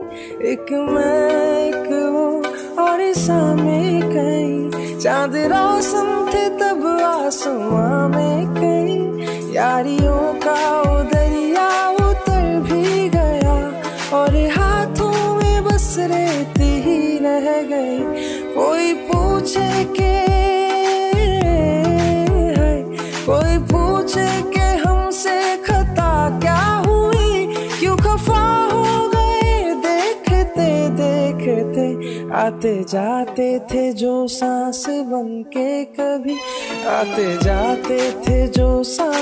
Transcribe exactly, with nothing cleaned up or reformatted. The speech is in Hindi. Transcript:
एक मैं एक वो और सामने कहीं चांद रोशन थे तब आसमां में कहीं यारियों का वो दरिया उतर भी गया और हाथों में बस रेत ही रह गई। कोई पूछे के कोई पूछे के हमसे खता क्या हुई, क्यों खफा हो गए देखते देखते। आते जाते थे जो सांस बन के कभी, आते जाते थे जो सांस